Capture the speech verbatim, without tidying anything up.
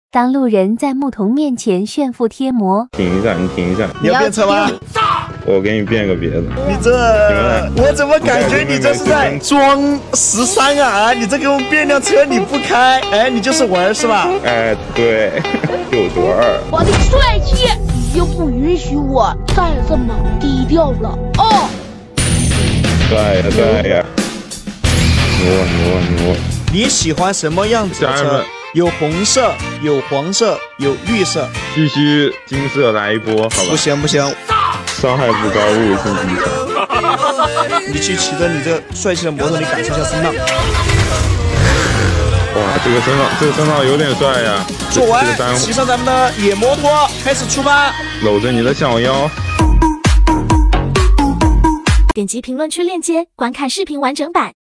当路人在牧童面前炫富贴膜， 停一下，你停一下， 你要变车吗？ 我给你变个别的。 你这，我怎么感觉你这是在装十三啊？你这给我变辆车你不开，哎，你就是玩是吧？ 哎，对，有多二。 我的帅气，你就不允许我再这么低调了哦。 帅呀帅呀，牛啊牛啊牛啊！ 你喜欢什么样子的车？有红色，有黄色，有绿色， 必须金色来一波，好吧？ 不行不行， 伤害不高，物理性极强。 你去骑着你这帅气的摩托，你感受一下声浪。 哇，这个声浪，这个声浪有点帅呀！ 做完，骑上咱们的野摩托，开始出发。 搂着你的小腰。 点击评论区链接，观看视频完整版。